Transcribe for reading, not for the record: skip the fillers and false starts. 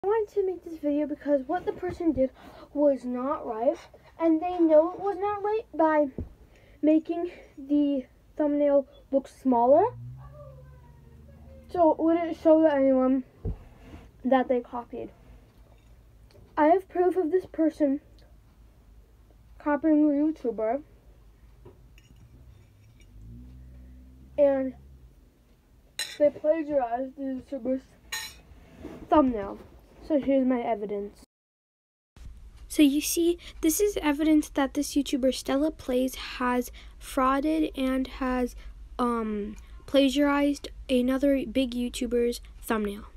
I wanted to make this video because what the person did was not right, and they know it was not right by making the thumbnail look smaller, so it wouldn't show to anyone that they copied. I have proof of this person copying a YouTuber, and they plagiarized the YouTuber's thumbnail. So here's my evidence. So you see, this is evidence that this YouTuber Stella Plays has frauded and has plagiarized another big YouTuber's thumbnail.